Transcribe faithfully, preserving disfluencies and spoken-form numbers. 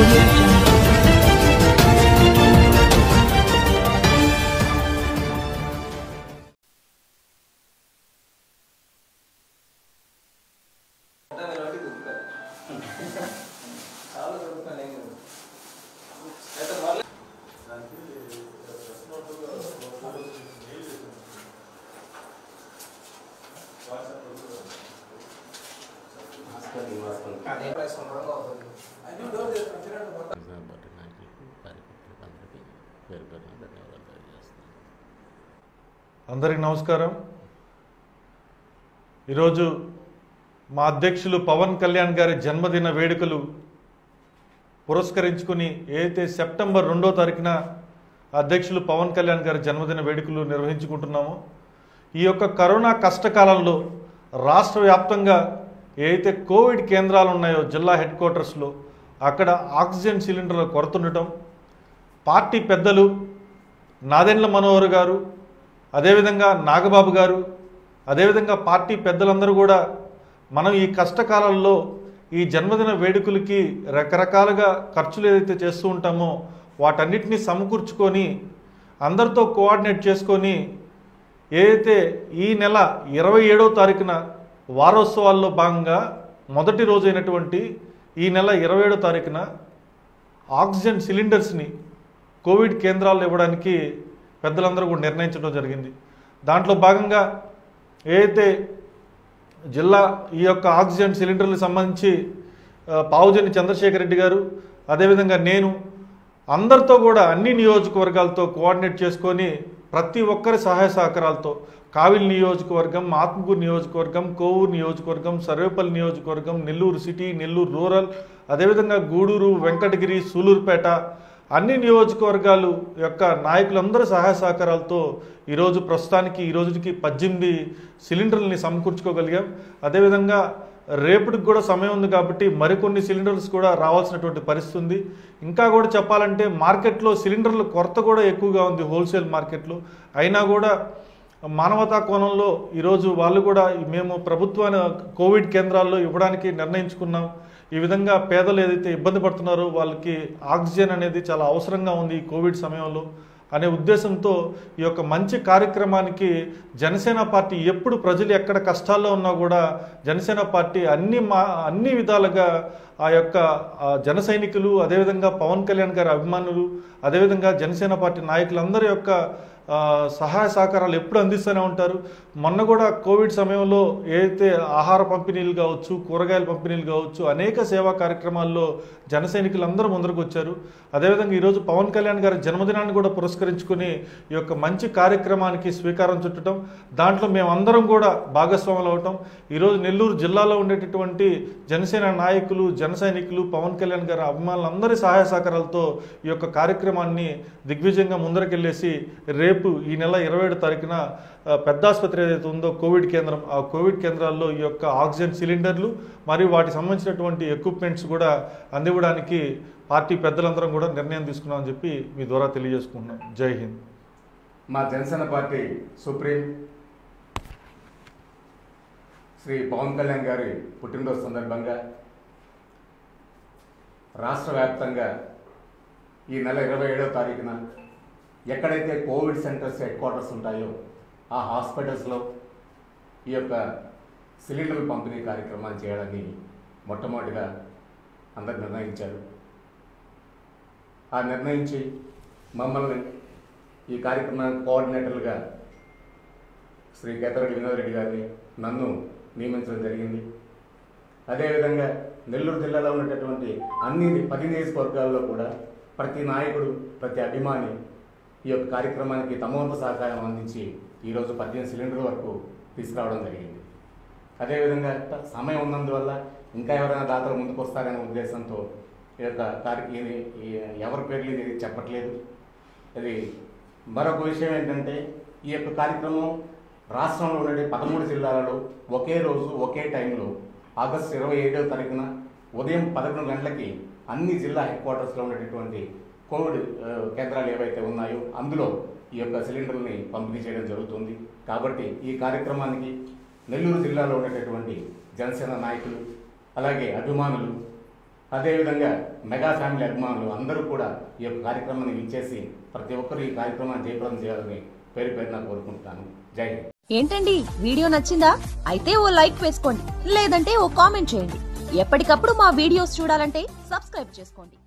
audio jungle. అందరికి నమస్కారం. ఈరోజు మా అధ్యక్షులు పవన్ కళ్యాణ్ గారి జన్మదిన వేడుకలు పురస్కరించుకుని ఏదైతే సెప్టెంబర్ రెండో తారీఖున అధ్యక్షులు పవన్ కళ్యాణ్ గారి జన్మదిన వేడుకలు నిర్వహించుకుంటున్నామో, ఈ యొక్క కరోనా కష్టకాలంలో రాష్ట్ర వ్యాప్తంగా ఏదైతే కోవిడ్ కేంద్రాలు ఉన్నాయో జిల్లా హెడ్ క్వార్టర్స్లో అక్కడ ఆక్సిజన్ సిలిండర్ల కొరత ఉండటం, పార్టీ పెద్దలు నాదెండ్ల మనోహర్ గారు, అదేవిధంగా నాగబాబు గారు, అదేవిధంగా పార్టీ పెద్దలందరూ కూడా మనం ఈ కష్టకాలంలో ఈ జన్మదిన వేడుకలకి రకరకాలుగా ఖర్చులు ఏదైతే చేస్తూ ఉంటామో వాటన్నిటినీ సమకూర్చుకొని అందరితో కోఆర్డినేట్ చేసుకొని ఏదైతే ఈ నెల ఇరవై ఏడవ తారీఖున వారోత్సవాల్లో భాగంగా మొదటి రోజు అయినటువంటి ఈ నెల ఇరవై ఏడవ తారీఖున ఆక్సిజన్ సిలిండర్స్ని కోవిడ్ కేంద్రాల్లో ఇవ్వడానికి పెద్దలందరూ కూడా నిర్ణయించడం జరిగింది. దాంట్లో భాగంగా ఏదైతే జిల్లా ఈ యొక్క ఆక్సిజన్ సిలిండర్లకు సంబంధించి పావుజని చంద్రశేఖర్ రెడ్డి గారు, అదేవిధంగా నేను అందరితో కూడా అన్ని నియోజకవర్గాలతో కోఆర్డినేట్ చేసుకొని ప్రతి ఒక్కరి సహాయ సహకారాలతో కావిలి నియోజకవర్గం, ఆత్మకూరు నియోజకవర్గం, కోవూరు నియోజకవర్గం, సర్వేపల్లి నియోజకవర్గం, నెల్లూరు సిటీ, నెల్లూరు రూరల్, అదేవిధంగా గూడూరు, వెంకటగిరి, సూలూరుపేట అన్ని నియోజకవర్గాలు యొక్క నాయకులందరూ సహాయ సహకారాలతో ఈరోజు ప్రస్తుతానికి ఈ రోజుకి పద్దెనిమిది సిలిండర్లని సమకూర్చుకోగలిగాం. అదేవిధంగా రేపటికి కూడా సమయం ఉంది కాబట్టి మరికొన్ని సిలిండర్స్ కూడా రావాల్సినటువంటి పరిస్థితి ఉంది. ఇంకా కూడా చెప్పాలంటే మార్కెట్లో సిలిండర్ల కొరత కూడా ఎక్కువగా ఉంది హోల్సేల్ మార్కెట్లో. అయినా కూడా మానవతా కోణంలో ఈరోజు వాళ్ళు కూడా మేము ప్రభుత్వాన్ని కోవిడ్ కేంద్రాల్లో ఇవ్వడానికి నిర్ణయించుకున్నాం. ఈ విధంగా పేదలు ఏదైతే ఇబ్బంది పడుతున్నారో వాళ్ళకి ఆక్సిజన్ అనేది చాలా అవసరంగా ఉంది ఈ కోవిడ్ సమయంలో అనే ఉద్దేశంతో ఈ యొక్క మంచి కార్యక్రమానికి జనసేన పార్టీ ఎప్పుడు ప్రజలు ఎక్కడ కష్టాల్లో ఉన్నా కూడా జనసేన పార్టీ అన్ని మా అన్ని విధాలుగా ఆ యొక్క జన సైనికులు, అదేవిధంగా పవన్ కళ్యాణ్ గారి అభిమానులు, అదేవిధంగా జనసేన పార్టీ నాయకులందరి యొక్క సహాయ సహకారాలు ఎప్పుడు అందిస్తూనే ఉంటారు. మొన్న కూడా కోవిడ్ సమయంలో ఏదైతే ఆహార పంపిణీలు కావచ్చు, కూరగాయల పంపిణీలు కావచ్చు, అనేక సేవా కార్యక్రమాల్లో జన సైనికులందరూ ముందరకు వచ్చారు. అదేవిధంగా ఈరోజు పవన్ కళ్యాణ్ గారి జన్మదినాన్ని కూడా పురస్కరించుకుని ఈ యొక్క మంచి కార్యక్రమానికి స్వీకారం చుట్టడం, దాంట్లో మేమందరం కూడా భాగస్వాములు అవటం, ఈరోజు నెల్లూరు జిల్లాలో ఉండేటటువంటి జనసేన నాయకులు, జన సైనికులు, పవన్ కళ్యాణ్ గారి అభిమానులందరి సహాయ సహకారాలతో ఈ యొక్క కార్యక్రమాన్ని దిగ్విజయంగా ముందరకెళ్ళేసి రేపు ఈ నెల ఇరవై ఏడు తారీఖున పెద్ద ఆసుపత్రి ఏదైతే ఉందో కోవిడ్ కేంద్రం, ఆ కోవిడ్ కేంద్రాల్లో ఈ యొక్క ఆక్సిజన్ సిలిండర్లు మరియు వాటికి సంబంధించినటువంటి ఎక్విప్మెంట్స్ కూడా అందివ్వడానికి పార్టీ పెద్దలందరం కూడా నిర్ణయం తీసుకున్నామని చెప్పి మీ ద్వారా తెలియజేసుకుంటున్నాం. జై హింద్. మా జనసేన పార్టీ సుప్రీం శ్రీ పవన్ కళ్యాణ్ గారి పుట్టినరోజు సందర్భంగా రాష్ట్ర వ్యాప్తంగా ఈ నెల ఇరవై ఏడవ తారీఖున ఎక్కడైతే కోవిడ్ సెంటర్స్ హెడ్ క్వార్టర్స్ ఉంటాయో ఆ హాస్పిటల్స్లో ఈ యొక్క సిలిండర్లు పంపిణీ కార్యక్రమాలు చేయాలని మొట్టమొదటిగా అందరు నిర్ణయించారు. ఆ నిర్ణయించి మమ్మల్ని ఈ కార్యక్రమానికి కోఆర్డినేటర్లుగా శ్రీ కేతరెడ్డి వినోద్ రెడ్డి గారిని నన్ను నియమించడం జరిగింది. అదేవిధంగా నెల్లూరు జిల్లాలో ఉన్నటువంటి అన్ని పది నియోజకవర్గాల్లో కూడా ప్రతి నాయకుడు, ప్రతి అభిమాని ఈ యొక్క కార్యక్రమానికి తమ వంతు సహకారం అందించి ఈరోజు పద్దెనిమిది సిలిండర్ల వరకు తీసుకురావడం జరిగింది. అదేవిధంగా సమయం ఉన్నందువల్ల ఇంకా ఎవరైనా దాతలు ముందుకు వస్తారనే ఉద్దేశంతో ఈ యొక్క కార్య ఎవరి పేర్లు ఇది చెప్పట్లేదు. ఇది మరొక విషయం ఏంటంటే ఈ యొక్క కార్యక్రమం రాష్ట్రంలో ఉండే పదమూడు జిల్లాలలో ఒకే రోజు ఒకే టైంలో ఆగస్టు ఇరవై ఏడవ తారీఖున ఉదయం పదకొండు గంటలకి అన్ని జిల్లా హెడ్ క్వార్టర్స్లో ఉండేటటువంటి కోవిడ్ కేంద్రాలు ఏవైతే ఉన్నాయో అందులో ఈ యొక్క సిలిండర్ని పంపిణీ చేయడం జరుగుతుంది. కాబట్టి ఈ కార్యక్రమానికి నెల్లూరు జిల్లాలో ఉండేటటువంటి జనసేన నాయకులు, అలాగే అభిమానులు, అదేవిధంగా మెగా ఫ్యామిలీ అభిమానులు అందరూ కూడా ఈ యొక్క కార్యక్రమాన్ని ఇచ్చేసి ప్రతి ఒక్కరు ఈ కార్యక్రమాన్ని జయప్రదం చేయాలని పేరు పేరున కోరుకుంటున్నాను. జై హింద్. ఏంటండి వీడియో నచ్చిందా? అయితే ఓ లైక్ వేసుకోండి, లేదంటే ఓ కామెంట్ చేయండి. ఎప్పటికప్పుడు మా వీడియోస్ చూడాలంటే సబ్స్క్రైబ్ చేసుకోండి.